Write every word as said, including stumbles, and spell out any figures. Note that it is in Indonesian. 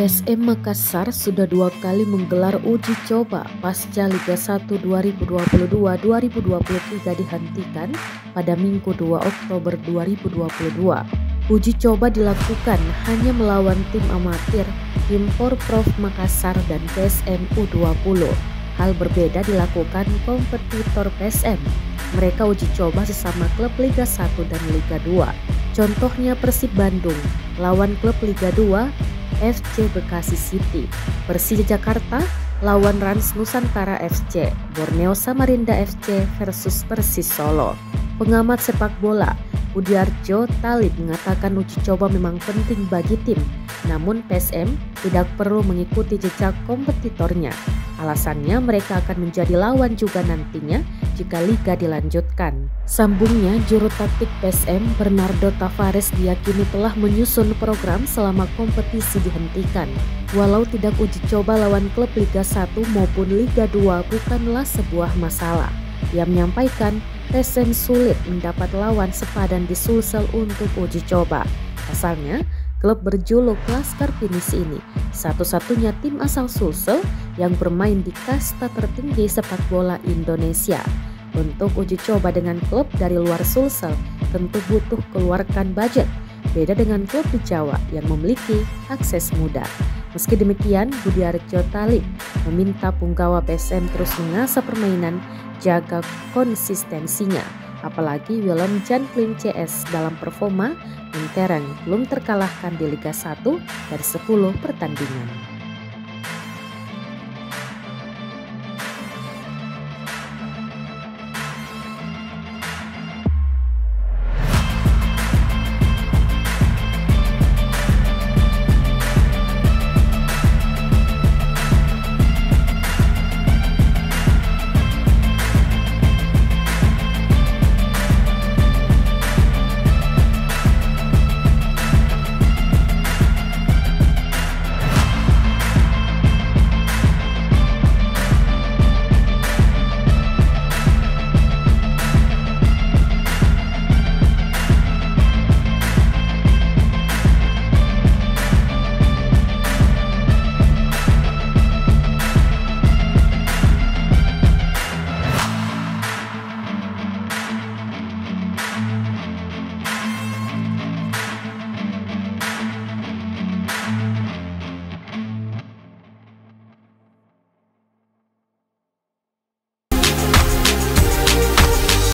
P S M Makassar sudah dua kali menggelar uji coba pasca Liga satu dua ribu dua puluh dua dua ribu dua puluh tiga dihentikan pada Minggu dua Oktober dua ribu dua puluh dua. Uji coba dilakukan hanya melawan tim amatir, tim Porprov Makassar dan P S M U dua puluh. Hal berbeda dilakukan kompetitor P S M. Mereka uji coba sesama klub Liga satu dan Liga dua. Contohnya Persib Bandung lawan klub Liga dua F C Bekasi City, Persija Jakarta lawan Rans Nusantara F C, Borneo Samarinda F C versus Persis Solo. Pengamat sepak bola Budiarjo Talib mengatakan uji coba memang penting bagi tim, namun P S M tidak perlu mengikuti jejak kompetitornya. Alasannya mereka akan menjadi lawan juga nantinya jika liga dilanjutkan. Sambungnya, juru taktik P S M Bernardo Tavares diyakini telah menyusun program selama kompetisi dihentikan. Walau tidak uji coba lawan klub Liga satu maupun Liga dua bukanlah sebuah masalah. Ia menyampaikan P S M sulit mendapat lawan sepadan di Sulsel untuk uji coba. Pasalnya, klub berjuluk Laskar Pinisi ini satu-satunya tim asal Sulsel yang bermain di kasta tertinggi sepak bola Indonesia. Untuk uji coba dengan klub dari luar Sulsel tentu butuh keluarkan budget, beda dengan klub di Jawa yang memiliki akses mudah. Meski demikian, Budiarjo Talib meminta punggawa P S M terus mengasah permainan, jaga konsistensinya. Apalagi Willem Jan Klim C S dalam performa mentereng belum terkalahkan di Liga satu dari sepuluh pertandingan.